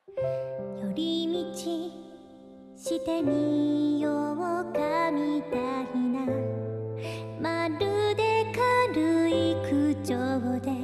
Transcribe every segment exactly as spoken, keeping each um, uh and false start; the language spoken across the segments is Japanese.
寄り道してみようかみたいな、まるで軽い口調で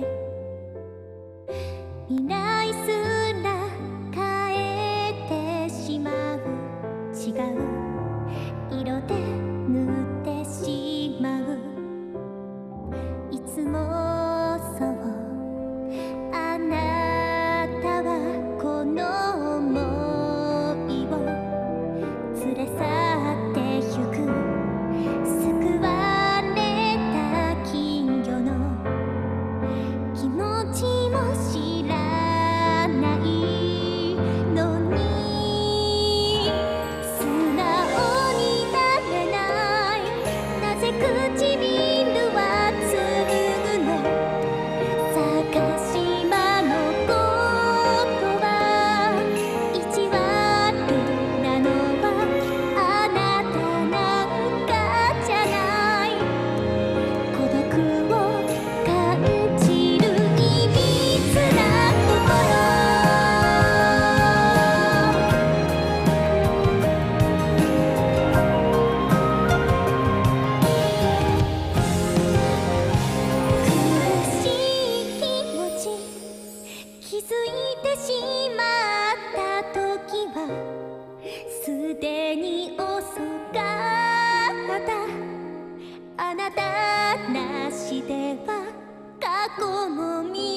未来すら変えてしまう、違う色で塗ってしまう。いつもそうあなたはこの想いを連れ去ってゆく。救われた金魚の気持ちも知らないのに、素直になれない。なぜ唇はつむぐの。探し間のことは意地悪なのはあなたなんかじゃない。孤独を感じるいびつな心。苦しい気持ち気づいてしまった時はすでに遅かった。あなたなしでは過去も未